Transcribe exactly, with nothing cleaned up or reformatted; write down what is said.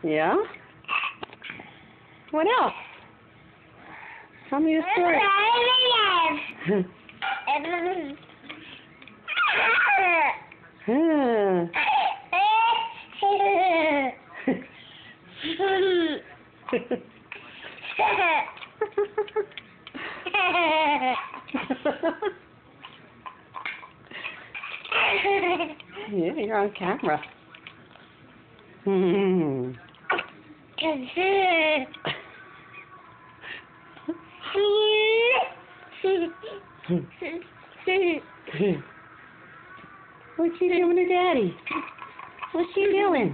Yeah? What else? Tell me a story. Huh. Yeah, you're on camera. Hmm. What's she doing to Daddy? What's she doing?